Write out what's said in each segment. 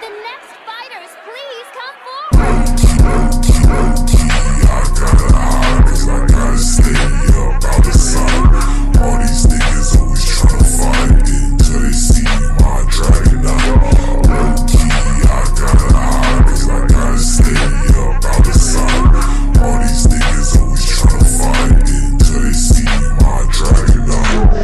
the next fighters please come forward? I gotta hide, cause I gotta stay up out the sun. All these niggas always tryna fight until they see my dragon out. Low-key, I gotta hide, cause I gotta stay up out the sun. All these niggas always tryna fight until they see my dragon out.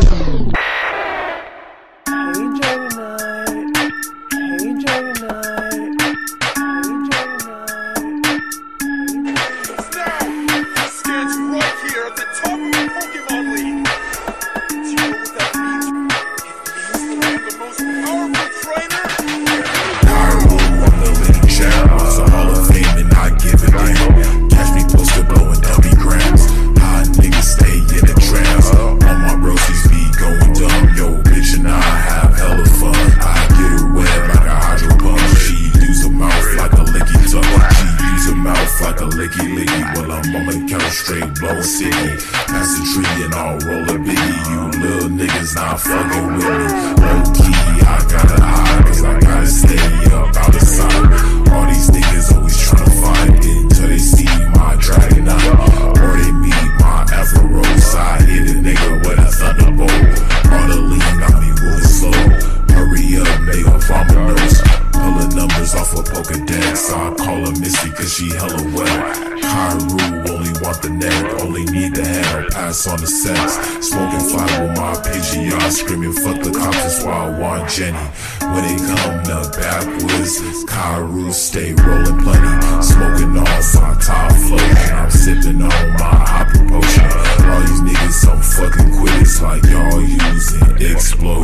Straight blowin' sticky, pass the tree and I'll roll a biggie. You little niggas not fucking with me. Low-key, I gotta hide, cause I gotta stay up out the sun. All these niggas always tryna fight until they see my dragon out. Or they meet my afro, so I hit a nigga with a thunderbolt. All the lean on me moving slow. Hurry up, they gon' farm a nose. Pulling numbers off a Pokedex, so I call her Missy cause she hella wet. Kairu only want the neck, only need the head, I'll pass on the sex. Smoking fly with my PGR, screaming fuck the cops, that's why I want Jenny. When they come the backwoods, Kairu stay rolling plenty. Smoking off my top float, I'm sipping on my hot potion. All these niggas some fucking quitters, like y'all using explosion.